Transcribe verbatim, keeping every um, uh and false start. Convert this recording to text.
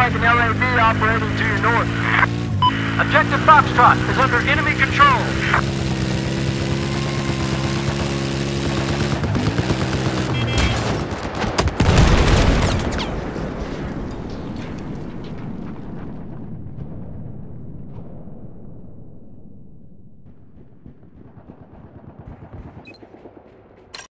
like an L A V operating to your north. Objective Foxtrot is under enemy control.